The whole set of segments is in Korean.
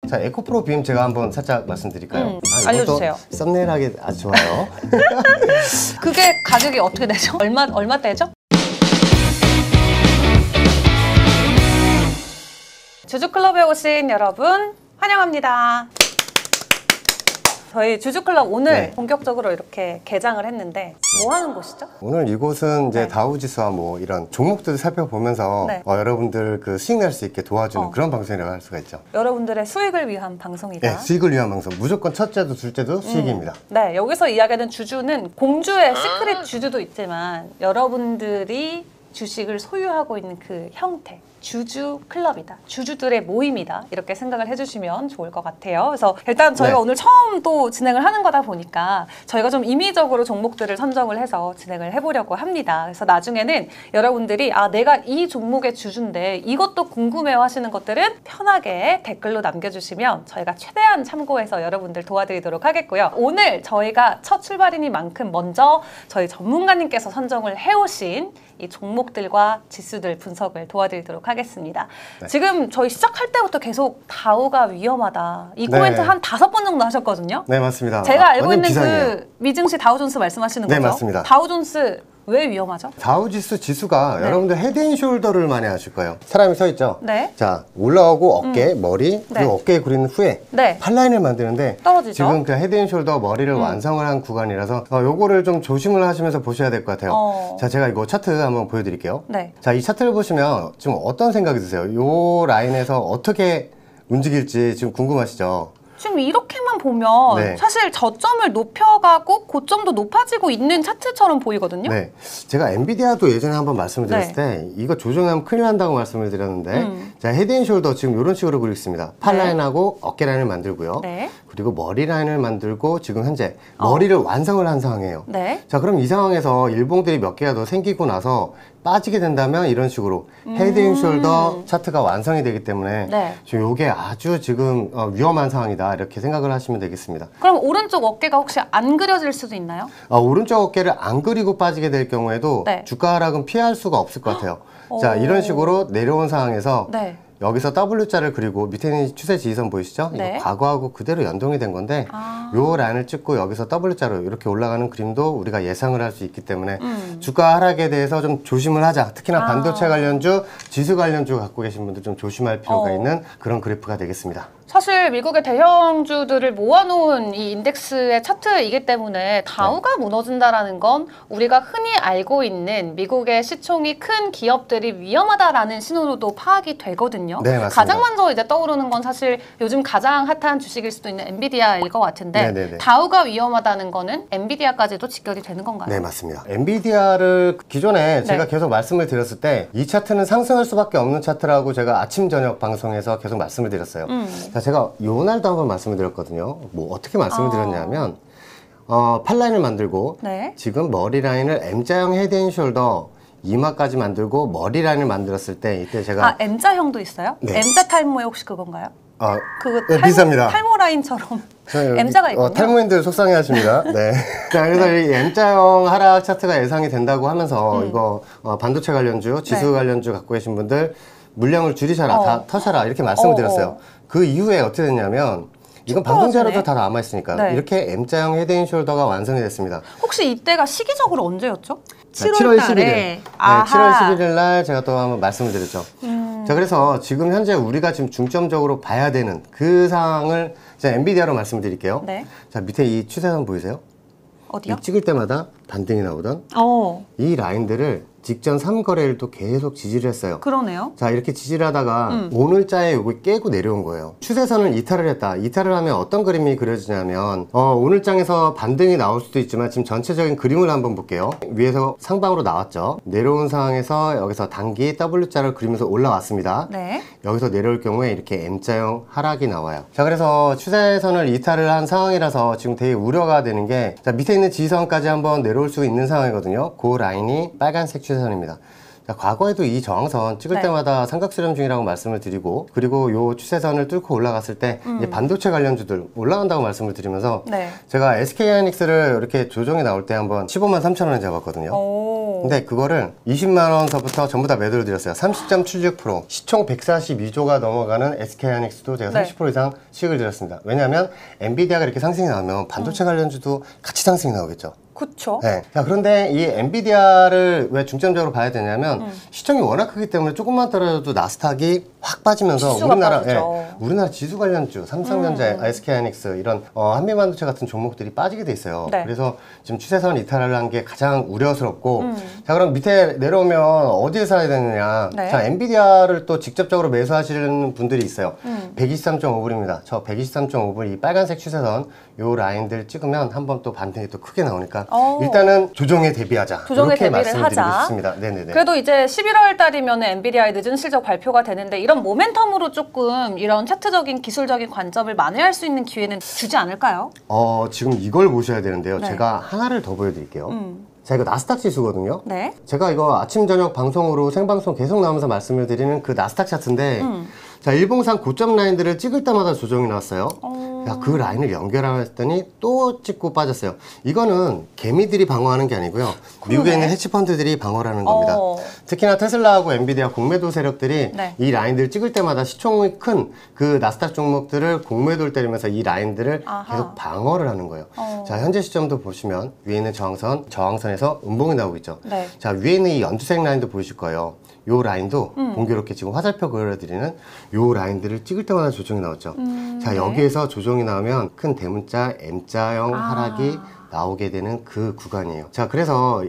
자, 에코프로 빔 제가 한번 살짝 말씀드릴까요? 알려주세요. 썸네일하기 아주 좋아요. 그게 가격이 어떻게 되죠? 얼마대죠? 주주클럽에 오신 여러분 환영합니다. 저희 주주클럽 오늘 네. 본격적으로 이렇게 개장을 했는데 뭐 하는 곳이죠? 오늘 이곳은 이제 네. 다우지수와 뭐 이런 종목들을 살펴보면서 네. 여러분들 그 수익 낼 수 있게 도와주는 그런 방송이라고 할 수가 있죠. 여러분들의 수익을 위한 방송이다. 네, 수익을 위한 방송. 무조건 첫째도 둘째도 수익입니다. 네, 여기서 이야기하는 주주는 공주의 시크릿 주주도 있지만 여러분들이 주식을 소유하고 있는 그 형태, 주주 클럽이다. 주주들의 모임이다. 이렇게 생각을 해주시면 좋을 것 같아요. 그래서 일단 저희가 네. 오늘 처음 또 진행을 하는 거다 보니까 저희가 좀 임의적으로 종목들을 선정을 해서 진행을 해보려고 합니다. 그래서 나중에는 여러분들이 내가 이 종목의 주주인데 이것도 궁금해요 하시는 것들은 편하게 댓글로 남겨주시면 저희가 최대한 참고해서 여러분들 도와드리도록 하겠고요. 오늘 저희가 첫 출발이니만큼 먼저 저희 전문가님께서 선정을 해오신 이 종목들과 지수들 분석을 도와드리도록 하겠습니다. 네. 지금 저희 시작할 때부터 계속 다우가 위험하다. 이 코멘트 네. 한 5번 정도 하셨거든요. 네, 맞습니다. 제가 알고 완전 있는 비상이에요. 그 미증시 다우존스 말씀하시는 네, 거죠? 맞습니다. 다우존스 왜 위험하죠? 다우지수 지수가 네. 여러분들 헤드앤숄더를 많이 아실 거예요. 사람이 서 있죠? 네. 자, 올라오고 어깨, 머리, 그리고 네. 어깨에 그리는 후에 네. 팔라인을 만드는데 떨어지죠? 지금 그 헤드앤숄더 머리를 완성을 한 구간이라서 요거를 좀 조심을 하시면서 보셔야 될 것 같아요. 자, 제가 이거 차트 한번 보여드릴게요. 네. 자, 이 차트를 보시면 지금 어떤 생각이 드세요? 요 라인에서 어떻게 움직일지 지금 궁금하시죠? 지금 이렇게만 보면 네. 사실 저점을 높여가고 고점도 높아지고 있는 차트처럼 보이거든요. 네, 제가 엔비디아도 예전에 한번 말씀을 드렸을 네. 때 이거 조정하면 큰일 난다고 말씀을 드렸는데 자, 헤드앤숄더 지금 이런 식으로 그리고 있습니다. 팔 라인하고 어깨 라인을 만들고요. 네. 그리고 머리 라인을 만들고 지금 현재 머리를 완성을 한 상황이에요. 네. 자, 그럼 이 상황에서 일봉들이 몇 개가 더 생기고 나서 빠지게 된다면 이런 식으로 헤드앤숄더 차트가 완성이 되기 때문에 네. 지금 이게 아주 지금 위험한 상황이다 이렇게 생각을 하시면 되겠습니다. 그럼 오른쪽 어깨가 혹시 안 그려질 수도 있나요? 오른쪽 어깨를 안 그리고 빠지게 될 경우에도 네. 주가 하락은 피할 수가 없을 것 같아요. 자, 이런 식으로 내려온 상황에서 네. 여기서 W자를 그리고 밑에는 추세 지지선 보이시죠? 네. 이거 과거하고 그대로 연동이 된 건데 요 라인을 찍고 여기서 W자로 이렇게 올라가는 그림도 우리가 예상을 할 수 있기 때문에 주가 하락에 대해서 좀 조심을 하자. 특히나 반도체 관련주, 지수 관련주 갖고 계신 분들 좀 조심할 필요가 있는 그런 그래프가 되겠습니다. 사실 미국의 대형주들을 모아놓은 이 인덱스의 차트이기 때문에 다우가 무너진다라는 건 우리가 흔히 알고 있는 미국의 시총이 큰 기업들이 위험하다라는 신호로도 파악이 되거든요. 네, 맞습니다. 가장 먼저 이제 떠오르는 건 사실 요즘 가장 핫한 주식일 수도 있는 엔비디아일 것 같은데 네네네. 다우가 위험하다는 거는 엔비디아까지도 직결이 되는 건가요? 네, 맞습니다. 엔비디아를 기존에 제가 계속 말씀을 드렸을 때 이 차트는 상승할 수밖에 없는 차트라고 제가 아침 저녁 방송에서 계속 말씀을 드렸어요. 자, 제가 요날도 한번 말씀을 드렸거든요. 뭐 어떻게 말씀을 드렸냐면 팔 라인을 만들고 네. 지금 머리 라인을 M자형 헤드앤숄더 이마까지 만들고 머리 라인을 만들었을 때 이때 제가 M자형도 있어요? 네. M자 탈모에 혹시 그건가요? 그거 네, 비슷합니다. 탈모 라인처럼 M자가 있군요. 탈모인들 속상해 하십니다. 네. 자, 그래서 이 M자형 하락 차트가 예상이 된다고 하면서 이거 반도체 관련주, 지수 네. 관련주 갖고 계신 분들 물량을 줄이셔라, 다 터셔라 이렇게 말씀을 드렸어요. 그 이후에 어떻게 됐냐면 이건 방송자료도 다 남아있으니까 네. 이렇게 M자형 헤드앤숄더가 완성이 됐습니다. 혹시 이때가 시기적으로 언제였죠? 자, 7월 11일. 달에. 네, 7월 11일 날 제가 또 한번 말씀을 드렸죠. 자, 그래서 지금 현재 우리가 지금 중점적으로 봐야 되는 그 상황을 제가 엔비디아로 말씀드릴게요. 네. 자, 밑에 이 추세선 보이세요? 어디요? 이 찍을 때마다 반등이 나오던 이 라인들을 직전 3거래일도 계속 지지를 했어요. 그러네요. 자, 이렇게 지지를 하다가 오늘자에 요걸 깨고 내려온 거예요. 추세선을 이탈을 했다. 이탈을 하면 어떤 그림이 그려지냐면 오늘장에서 반등이 나올 수도 있지만 지금 전체적인 그림을 한번 볼게요. 위에서 상방으로 나왔죠. 내려온 상황에서 여기서 단기 W자를 그리면서 올라왔습니다. 네. 여기서 내려올 경우에 이렇게 M자형 하락이 나와요. 자, 그래서 추세선을 이탈을 한 상황이라서 지금 되게 우려가 되는 게 자, 밑에 있는 지지선까지 한번 내려올 수 있는 상황이거든요. 그 라인이 빨간색 추세선입니다. 자, 과거에도 이 저항선 찍을 네. 때마다 삼각수렴 중이라고 말씀을 드리고 그리고 요 추세선을 뚫고 올라갔을 때 이제 반도체 관련주들 올라간다고 말씀을 드리면서 네. 제가 SK하이닉스를 이렇게 조정이 나올 때 한번 15만 3천 원에 잡았거든요. 근데 그거를 20만 원서부터 전부 다 매도를 드렸어요. 30.76%. 시총 142조가 넘어가는 SK하이닉스도 제가 네. 30% 이상 수익을 드렸습니다. 왜냐하면 엔비디아가 이렇게 상승이 나오면 반도체 관련주도 같이 상승이 나오겠죠. 그쵸. 네. 자, 그런데 이 엔비디아를 왜 중점적으로 봐야 되냐면 시총이 워낙 크기 때문에 조금만 떨어져도 나스닥이 확 빠지면서 지수가 우리나라 빠지죠. 우리나라 지수 관련주 삼성전자, SK하이닉스 이런 한미반도체 같은 종목들이 빠지게 돼 있어요. 네. 그래서 지금 추세선 이탈을 한 게 가장 우려스럽고 자, 그럼 밑에 내려오면 어디에 사야 되느냐? 네. 자, 엔비디아를 또 직접적으로 매수하시는 분들이 있어요. 123.5불입니다. 저 123.5불 이 빨간색 추세선 요 라인들 찍으면 한번 또 반등이 또 크게 나오니까 일단은 조정에 대비하자. 조정에 이렇게 대비를 말씀드리고 하자. 싶습니다. 네네네. 그래도 이제 11월 달이면 엔비디아의 늦은 실적 발표가 되는데 이런 모멘텀으로 조금 이런 차트적인 기술적인 관점을 만회할 수 있는 기회는 주지 않을까요? 지금 이걸 보셔야 되는데요. 네. 제가 하나를 더 보여드릴게요. 자, 이거 나스닥 지수거든요. 네. 제가 이거 아침 저녁 방송으로 생방송 계속 나오면서 말씀을 드리는 그 나스닥 차트인데 자, 일봉상 고점 라인들을 찍을 때마다 조정이 나왔어요. 야, 그 라인을 연결했더니 또 찍고 빠졌어요. 이거는 개미들이 방어하는 게 아니고요. 미국에 있는 헤지펀드들이 방어를 하는 겁니다. 특히나 테슬라하고 엔비디아 공매도 세력들이 네. 이 라인들을 찍을 때마다 시총이 큰 그 나스닥 종목들을 공매도를 때리면서 이 라인들을 아하. 계속 방어를 하는 거예요. 자, 현재 시점도 보시면 위에 있는 저항선에서 음봉이 나오고 있죠. 네. 자, 위에 있는 이 연두색 라인도 보이실 거예요. 요 라인도 공교롭게 지금 화살표 그려드리는 요 라인들을 찍을 때마다 조정이 나왔죠. 자, 네. 여기에서 조정이 나오면 큰 대문자 M자형 하락이 나오게 되는 그 구간이에요. 자, 그래서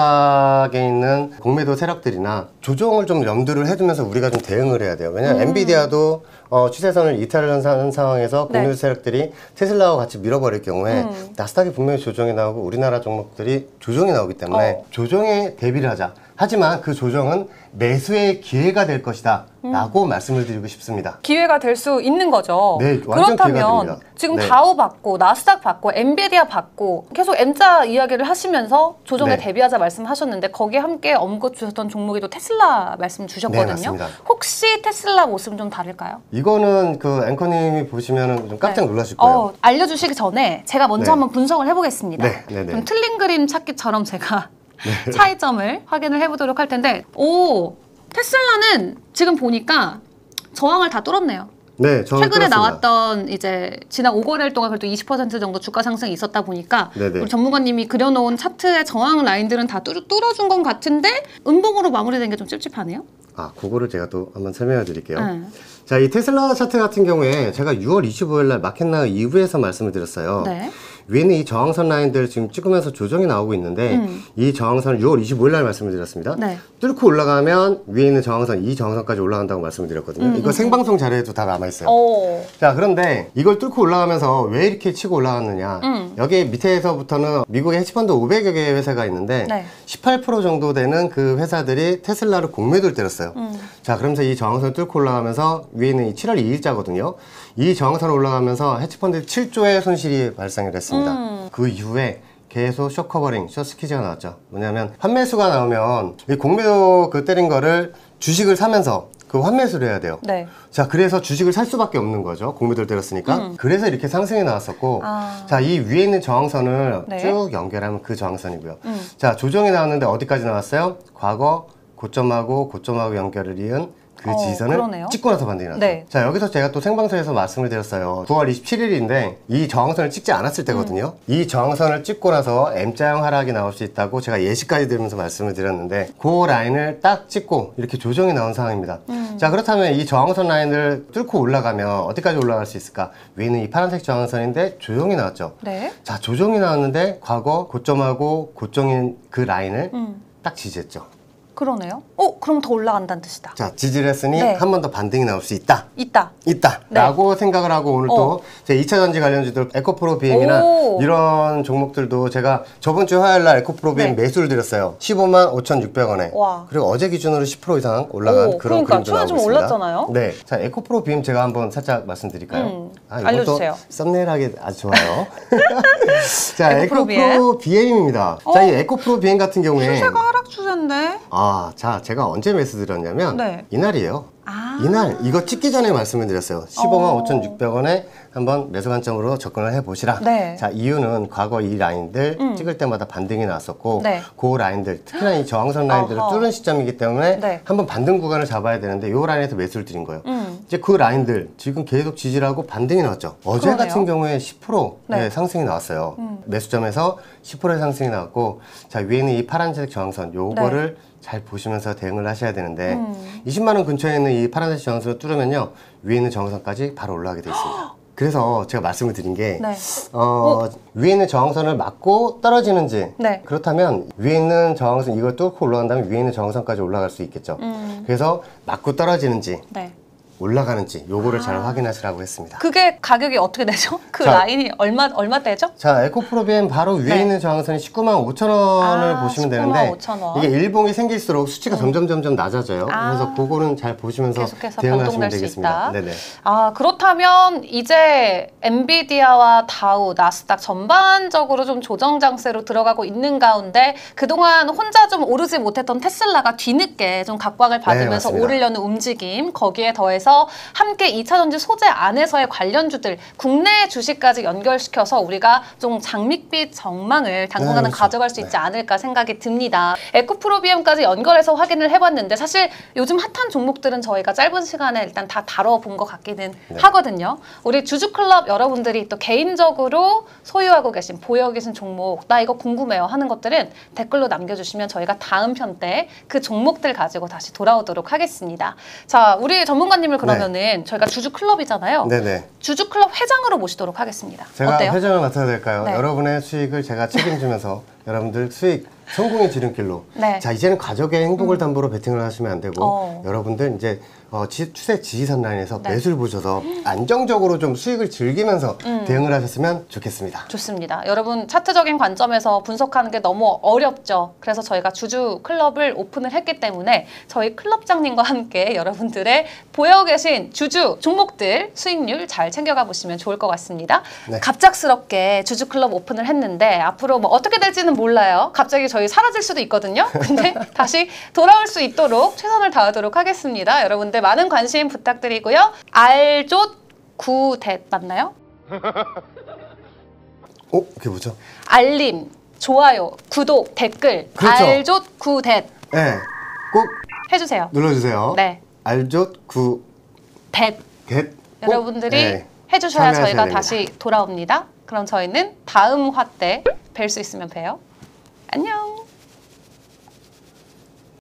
나스닥에 있는 공매도 세력들이나 조정을 좀 염두를 해두면서 우리가 좀 대응을 해야 돼요. 왜냐면 엔비디아도 추세선을 이탈을 하는 상황에서 공매도 네. 세력들이 테슬라와 같이 밀어버릴 경우에 나스닥이 분명히 조정이 나오고 우리나라 종목들이 조정이 나오기 때문에 조정에 대비를 하자. 하지만 그 조정은 매수의 기회가 될 것이다 라고 말씀을 드리고 싶습니다. 기회가 될 수 있는 거죠. 네, 완전 기회가 그렇다면 됩니다. 지금 네. 다우 받고 나스닥 받고 엔비디아 받고 계속 M자 이야기를 하시면서 조정에 네. 대비하자 말씀하셨는데 거기에 함께 언급 주셨던 종목이 또 테슬라 말씀 주셨거든요. 네, 맞습니다. 혹시 테슬라 모습은 좀 다를까요? 이거는 그 앵커님이 보시면 좀 깜짝 놀라실 거예요. 알려주시기 전에 제가 먼저 네. 한번 분석을 해보겠습니다. 네, 네, 네. 좀 틀린 그림 찾기처럼 제가 차이점을 확인을 해보도록 할 텐데 테슬라는 지금 보니까 저항을 다 뚫었네요. 네, 저는 최근에 뚫었습니다. 나왔던 이제 지난 5거래일 동안 그래도 20% 정도 주가 상승이 있었다 보니까 네네. 우리 전문가님이 그려놓은 차트의 저항 라인들은 다 뚫어준 건 같은데 음봉으로 마무리된 게 좀 찝찝하네요. 그거를 제가 또 한번 설명해 드릴게요. 네. 자, 이 테슬라 차트 같은 경우에 제가 6월 25일 날 마켓나 이후에서 말씀을 드렸어요. 네. 위에는 이 저항선 라인들 지금 찍으면서 조정이 나오고 있는데 이 저항선을 6월 25일 날 말씀을 드렸습니다. 네. 뚫고 올라가면 위에 있는 저항선, 이 저항선까지 올라간다고 말씀을 드렸거든요. 이거 생방송 자료에도 다 남아있어요. 자, 그런데 이걸 뚫고 올라가면서 왜 이렇게 치고 올라갔느냐. 여기 밑에서부터는 미국의 헤지펀드 500여 개의 회사가 있는데 네. 18% 정도 되는 그 회사들이 테슬라를 공매도를 때렸어요. 자, 그러면서 이 저항선을 뚫고 올라가면서 위에 있는 이 7월 2일자거든요. 이 저항선을 올라가면서 헤지펀드 7조의 손실이 발생을 했습니다. 그 이후에 계속 숏커버링, 숏스퀴즈가 나왔죠. 뭐냐면 환매수가 나오면 이 공매도 그 때린 거를 주식을 사면서 그 환매수를 해야 돼요. 네. 자, 그래서 주식을 살 수밖에 없는 거죠. 공매도를 때렸으니까. 그래서 이렇게 상승이 나왔었고, 자, 이 위에 있는 저항선을 네. 쭉 연결하면 그 저항선이고요. 자, 조정이 나왔는데 어디까지 나왔어요? 과거 고점하고 연결을 이은 그 지선을 그러네요. 찍고 나서 반등이 났어요. 네. 자, 여기서 제가 또 생방송에서 말씀을 드렸어요. 9월 27일인데 이 저항선을 찍지 않았을 때거든요. 이 저항선을 찍고 나서 M자형 하락이 나올 수 있다고 제가 예시까지 드리면서 말씀을 드렸는데 그 라인을 딱 찍고 이렇게 조정이 나온 상황입니다. 자, 그렇다면 이 저항선 라인을 뚫고 올라가면 어디까지 올라갈 수 있을까? 위에는 이 파란색 저항선인데 조정이 나왔죠. 네. 자, 조정이 나왔는데 과거 고점하고 고정인 그 라인을 딱 지지했죠. 그러네요. 그럼 더 올라간다는 뜻이다. 자, 지지를 했으니 네. 한 번 더 반등이 나올 수 있다. 있다. 네. 라고 생각을 하고 오늘 또 제 2차 전지 관련주들 에코프로 BM이나 이런 종목들도 제가 저번 주 화요일 날 에코프로 BM 네. 매수를 드렸어요. 15만 5,600원에. 와. 그리고 어제 기준으로 10% 이상 올라간 그런 그러니까 그림도 초에 나오고 좀 있습니다. 올랐잖아요. 네. 자, 에코프로 BM 제가 한번 살짝 말씀드릴까요? 이것도 알려주세요. 썸네일하게 아주 좋아요. 자, 에코프로 에코프로 BM입니다. 자, 이 에코프로 BM 같은 경우에 추세가 하락 추세인데. 자, 제가 언제 매수 드렸냐면 네. 이날이에요. 이날 이거 찍기 전에 말씀을 드렸어요. 15만 5,600원에 한번 매수 관점으로 접근을 해보시라. 네. 자, 이유는 과거 이 라인들 찍을 때마다 반등이 나왔었고 네. 그 라인들, 특히나 이 저항선 라인들을 어허. 뚫은 시점이기 때문에 네. 한번 반등 구간을 잡아야 되는데 이 라인에서 매수를 드린 거예요. 이제 그 라인들 지금 계속 지지를 하고 반등이 나왔죠. 어제 그러네요. 같은 경우에 10% 네. 상승이 나왔어요. 매수점에서 10%의 상승이 나왔고, 자, 위에는 이 파란색 저항선 요거를 잘 보시면서 대응을 하셔야 되는데 20만 원 근처에 있는 이 파란색 저항선을 뚫으면요, 위에 있는 저항선까지 바로 올라가게 돼 있습니다. 그래서 제가 말씀을 드린 게 네. 위에 있는 저항선을 맞고 떨어지는지, 네. 그렇다면 위에 있는 저항선 이걸 뚫고 올라간다면 위에 있는 저항선까지 올라갈 수 있겠죠. 그래서 맞고 떨어지는지 네. 올라가는지 요거를 잘 확인하시라고 했습니다. 그게 가격이 어떻게 되죠? 그 자, 라인이 얼마대죠? 자, 에코프로비엠 바로 위에 네. 있는 저항선이 19만 5천 원을 보시면 19만 되는데 5천 원. 이게 일봉이 생길수록 수치가 점점 낮아져요. 그래서 그거는 잘 보시면서 계속해서 대응하시면 변동될 수 되겠습니다. 있다. 네네. 그렇다면 이제 엔비디아와 다우, 나스닥 전반적으로 좀 조정 장세로 들어가고 있는 가운데 그동안 혼자 좀 오르지 못했던 테슬라가 뒤늦게 좀 각광을 받으면서 맞습니다. 오르려는 움직임, 거기에 더해서 함께 2차전지 소재 안에서의 관련주들, 국내 주식까지 연결시켜서 우리가 좀 장밋빛 전망을 당분간은 그렇죠. 가져갈 수 있지 않을까 생각이 듭니다. 에코프로비엠까지 연결해서 확인을 해봤는데 사실 요즘 핫한 종목들은 저희가 짧은 시간에 일단 다 다뤄본 것 같기는 하거든요. 우리 주주클럽 여러분들이 또 개인적으로 소유하고 계신, 보유 계신 종목, 나 이거 궁금해요 하는 것들은 댓글로 남겨주시면 저희가 다음 편 때 그 종목들 가지고 다시 돌아오도록 하겠습니다. 자, 우리 전문가님을 그러면은 저희가 주주클럽이잖아요. 네네. 주주클럽 회장으로 모시도록 하겠습니다. 제가 어때요? 회장을 맡아도 될까요? 네. 여러분의 수익을 제가 책임지면서 여러분들 수익 성공의 지름길로. 네. 자, 이제는 가족의 행복을 담보로 베팅을 하시면 안 되고 어. 여러분들 이제 추세 지지선 라인에서 네. 매수를 보셔서 안정적으로 좀 수익을 즐기면서 대응을 하셨으면 좋겠습니다. 좋습니다. 여러분 차트적인 관점에서 분석하는 게 너무 어렵죠. 그래서 저희가 주주 클럽을 오픈을 했기 때문에 저희 클럽장님과 함께 여러분들의 보여 계신 주주 종목들 수익률 잘 챙겨가 보시면 좋을 것 같습니다. 네. 갑작스럽게 주주 클럽 오픈을 했는데 앞으로 뭐 어떻게 될지는 몰라요. 갑자기 저희 사라질 수도 있거든요. 근데 다시 돌아올 수 있도록 최선을 다하도록 하겠습니다. 여러분들 많은 관심 부탁드리고요. 알조 구댓 맞나요? 그게 뭐죠? 알림, 좋아요, 구독, 댓글, 그렇죠. 알조 구댓 네, 꼭 해주세요. 눌러주세요. 네, 알조 구 댓 겟. 여러분들이 해주셔야 참여하셔야 저희가 됩니다. 다시 돌아옵니다. 그럼 저희는 다음 화 때 뵐 수 있으면 봬요. 안녕.